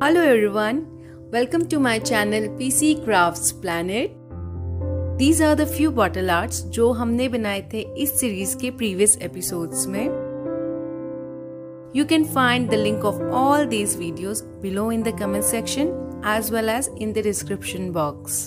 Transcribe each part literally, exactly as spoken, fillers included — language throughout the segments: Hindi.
Hello everyone, welcome to my channel P C Crafts Planet. These are the few bottle arts जो हमने बनाए थे इस सीरीज के previous episodes में. You can find the link of all these videos below in the comment section as well as in the description box.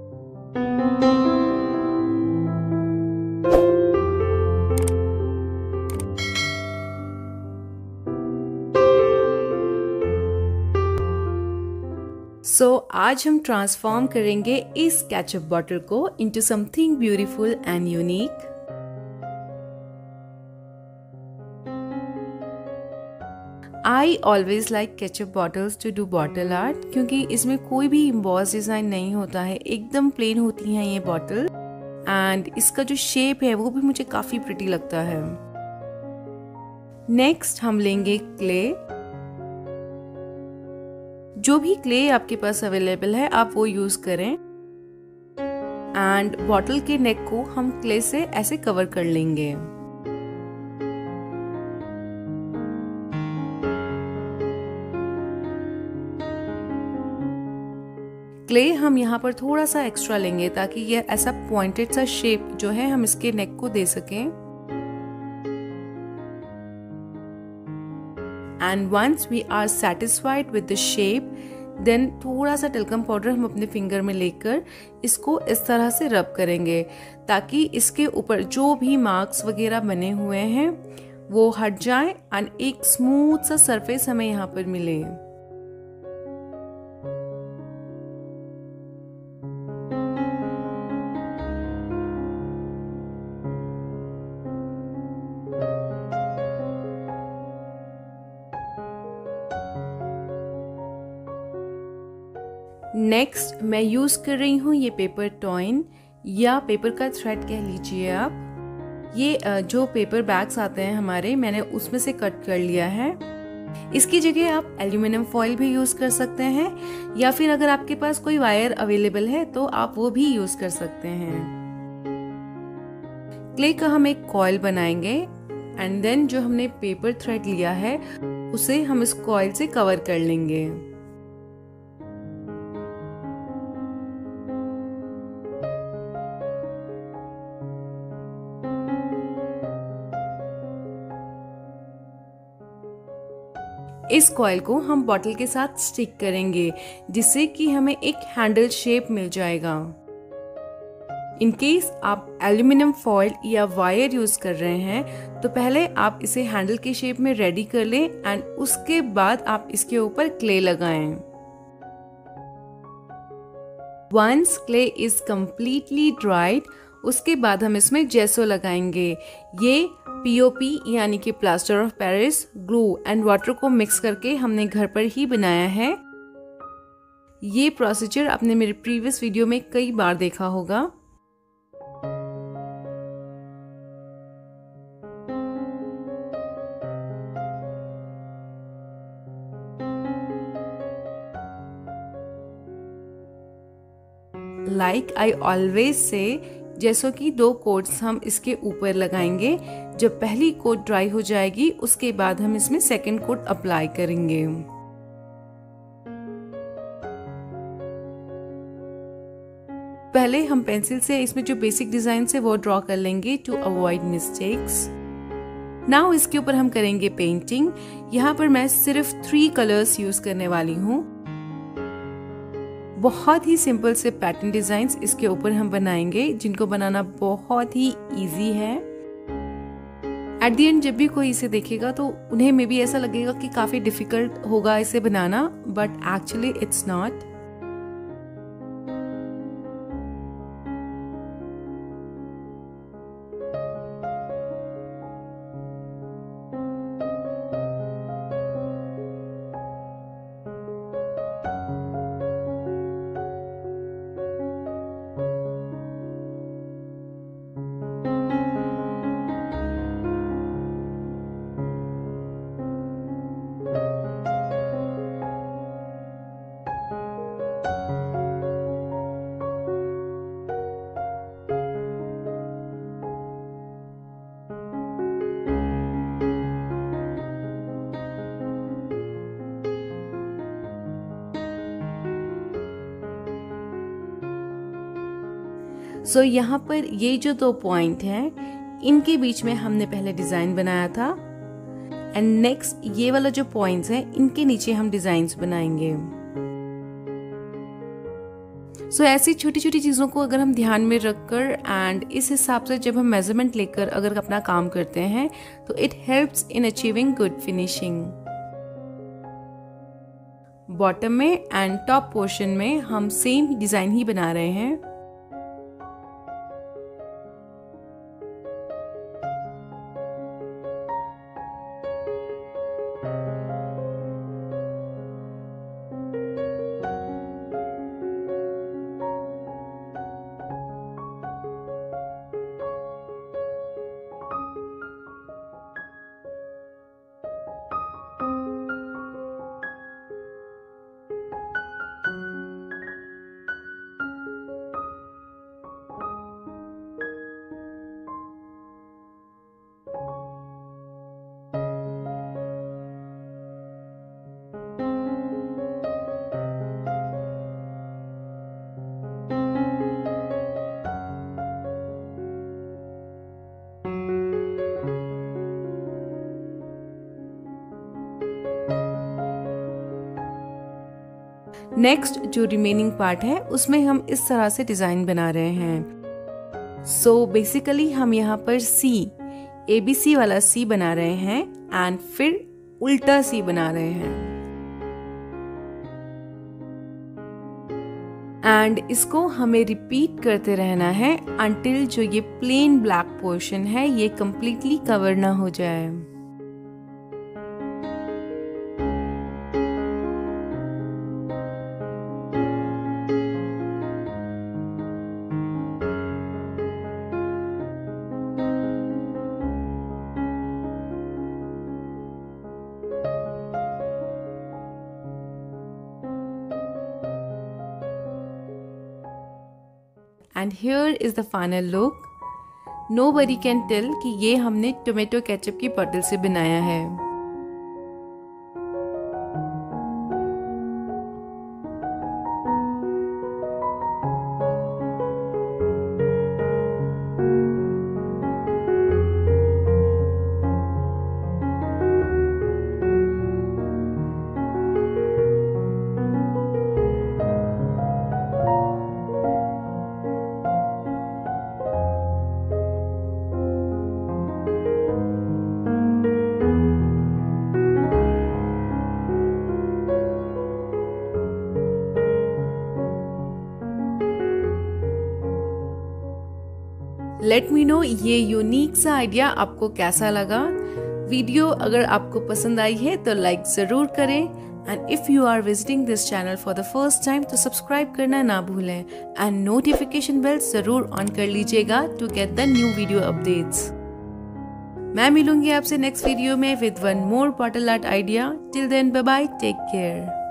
So so, आज हम ट्रांसफॉर्म करेंगे इस केचप बॉटल को into something beautiful and unique. I always like ketchup bottles to do bottle art क्योंकि इसमें कोई भी इम्बॉस डिजाइन नहीं होता है, एकदम प्लेन होती हैं ये बॉटल एंड इसका जो शेप है वो भी मुझे काफी प्रिटी लगता है. नेक्स्ट हम लेंगे क्ले. जो भी क्ले आपके पास अवेलेबल है आप वो यूज करें एंड बॉटल के नेक को हम क्ले से ऐसे कवर कर लेंगे. क्ले हम यहाँ पर थोड़ा सा एक्स्ट्रा लेंगे ताकि ये ऐसा पॉइंटेड सा शेप जो है हम इसके नेक को दे सकें. And once we are satisfied with the shape, then थोड़ा सा टेल्कम पाउडर हम अपने फिंगर में लेकर इसको इस तरह से रब करेंगे ताकि इसके ऊपर जो भी मार्क्स वगैरह बने हुए हैं वो हट जाए और एक स्मूथ सा सरफेस हमें यहाँ पर मिले. नेक्स्ट मैं यूज कर रही हूँ ये पेपर टॉइन या पेपर का थ्रेड कह लीजिए आप. ये जो पेपर बैग्स आते हैं हमारे, मैंने उसमें से कट कर लिया है. इसकी जगह आप एल्यूमिनियम फॉइल भी यूज कर सकते हैं या फिर अगर आपके पास कोई वायर अवेलेबल है तो आप वो भी यूज कर सकते हैं. क्ले का हम एक कॉइल बनाएंगे एंड देन जो हमने पेपर थ्रेड लिया है उसे हम इस कॉइल से कवर कर लेंगे. इस कॉइल को हम बॉटल के साथ स्टिक करेंगे जिससे कि हमें एक हैंडल शेप मिल जाएगा. इन केस आप एल्यूमिनियम फॉइल या वायर यूज कर रहे हैं तो पहले आप इसे हैंडल के शेप में रेडी कर लें एंड उसके बाद आप इसके ऊपर क्ले लगाएं. Once clay is completely dried उसके बाद हम इसमें जेसो लगाएंगे. ये पीओपी यानी कि plaster of Paris glue and water को मिक्स करके हमने घर पर ही बनाया है. ये प्रोसीजर आपने मेरे प्रीवियस वीडियो में कई बार देखा होगा. लाइक आई ऑलवेज से जैसो कि दो कोट्स हम इसके ऊपर लगाएंगे. जब पहली कोट ड्राई हो जाएगी उसके बाद हम इसमें सेकंड कोट अप्लाई करेंगे. पहले हम पेंसिल से इसमें जो बेसिक डिजाइन है वो ड्रॉ कर लेंगे टू अवॉइड मिस्टेक्स. नाउ इसके ऊपर हम करेंगे पेंटिंग. यहाँ पर मैं सिर्फ थ्री कलर्स यूज करने वाली हूँ. बहुत ही सिंपल से पैटर्न डिजाइन्स इसके ऊपर हम बनाएंगे जिनको बनाना बहुत ही इजी है. एट द एंड जब भी कोई इसे देखेगा तो उन्हें मे बी ऐसा लगेगा कि काफी डिफिकल्ट होगा इसे बनाना, but actually it's not. So so, यहाँ पर ये जो दो पॉइंट हैं इनके बीच में हमने पहले डिजाइन बनाया था एंड नेक्स्ट ये वाला जो पॉइंट्स हैं इनके नीचे हम डिजाइन्स बनाएंगे। सो so, ऐसी छोटी छोटी चीज़ों को अगर हम ध्यान में रखकर एंड इस हिसाब से जब हम मेजरमेंट लेकर अगर अपना काम करते हैं तो it helps in achieving good finishing. Bottom में एंड टॉप पोर्शन में हम सेम डिज़ाइन ही बना रहे हैं। नेक्स्ट जो रिमेनिंग पार्ट है उसमें हम इस तरह से डिजाइन बना रहे हैं। सो so, बेसिकली हम यहाँ पर सी ए बी सी वाला सी बना रहे हैं एंड फिर उल्टा सी बना रहे हैं एंड इसको हमें रिपीट करते रहना है अंटिल जो ये प्लेन ब्लैक पोर्शन है ये कंप्लीटली कवर ना हो जाए। And here is the final look. Nobody can tell कि ये हमने टोमेटो केचप की बॉटल से बनाया है। लेट मी नो ये यूनिक सा आइडिया आपको कैसा लगा। वीडियो अगर आपको पसंद आई है तो लाइक जरूर करें and if you are visiting this channel for the first time तो सब्सक्राइब करना ना भूलें एंड नोटिफिकेशन बेल जरूर ऑन कर लीजिएगा to get the new video updates. मैं मिलूंगी आपसे नेक्स्ट वीडियो में with one more bottle art idea. Till then bye bye, take care.